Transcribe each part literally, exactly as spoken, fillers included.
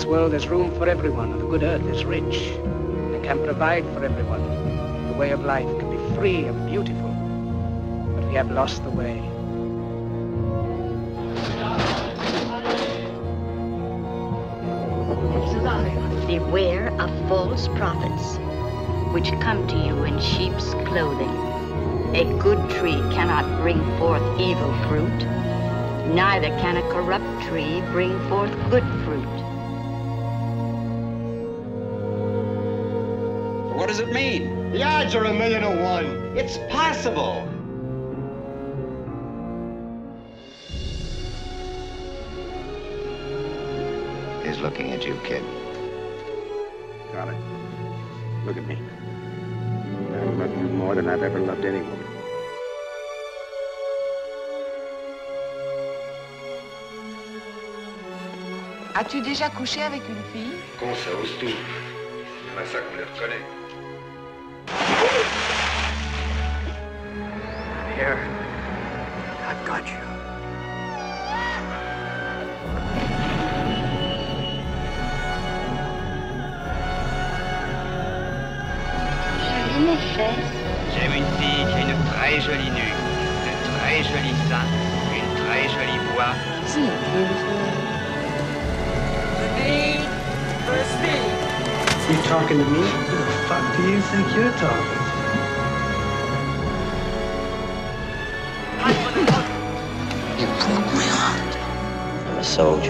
this world there's room for everyone, and the good earth is rich. It can provide for everyone. The way of life can be free and beautiful, but we have lost the way. Beware of false prophets, which come to you in sheep's clothing. A good tree cannot bring forth evil fruit, neither can a corrupt tree bring forth good fruit. What does it mean? The odds are a million to one. It's possible. He's looking at you, kid. Got it. Look at me. I love you more than I've ever loved any woman. As-tu déjà couché avec une fille? Con, ça ose tout. C'est comme ça qu'on les reconnaît. Here, I've got you. Jolie mes fesses. J'aime une fille qui a une très jolie nuque, de très jolis seins, une très jolie voix. Isn't it beautiful? You talking to me? Who the fuck do you think you're talking to? You broke my heart. I'm a soldier.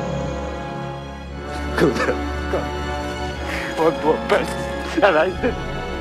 Good. One more person. And I did.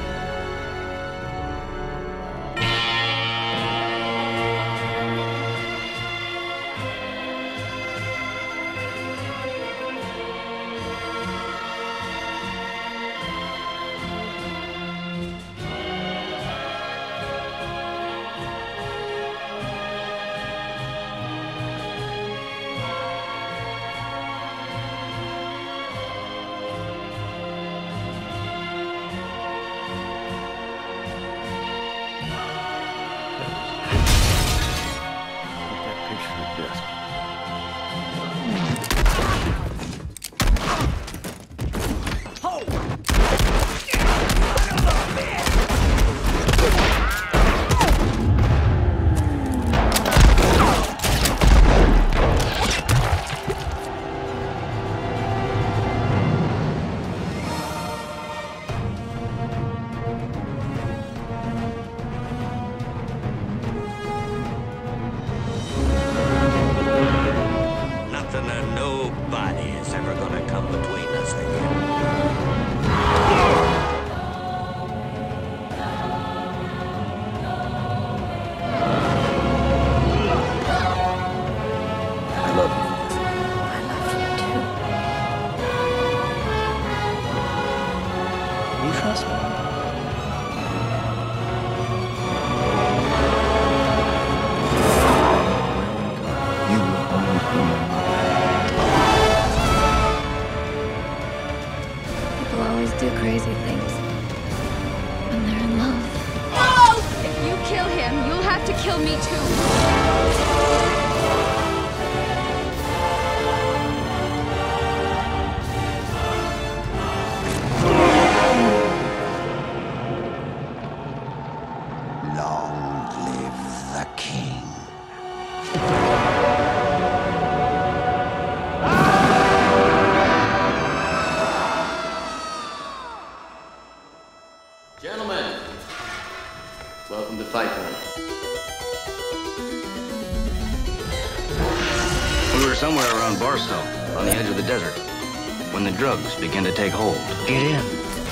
do crazy things when they're in love. Oh! If you kill him, you'll have to kill me too. Gentlemen, welcome to Fight Club. We were somewhere around Barstow, on the edge of the desert, when the drugs began to take hold. Get in.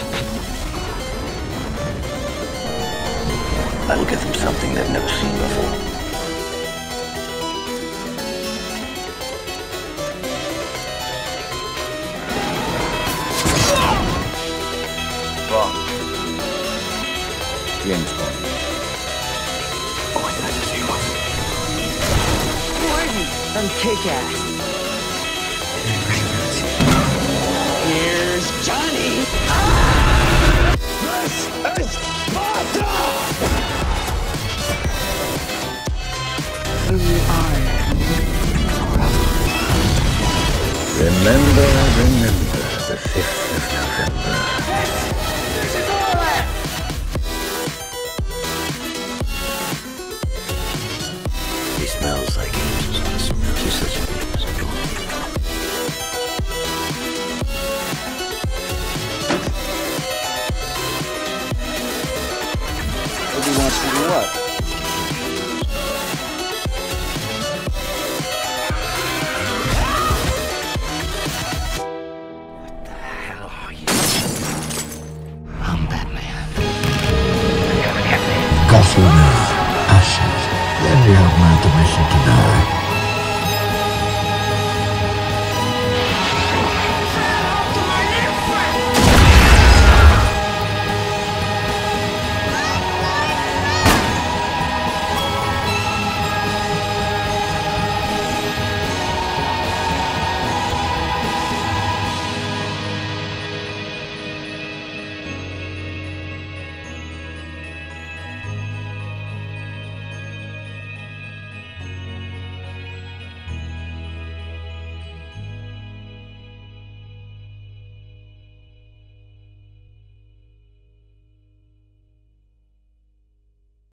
I'll give them something they've never seen before. Wrong. James Bond. Oh, I got to see one. Gordon from Kick-Ass. Here's Johnny. This is Sparta! Who are you? Remember, remember. fifth of November. This is Orla! He smells like angels on a smell. She's such a beautiful He wants to do what? What the hell are you? I'm Batman. Gotham, ashes. Then you have my permission to die.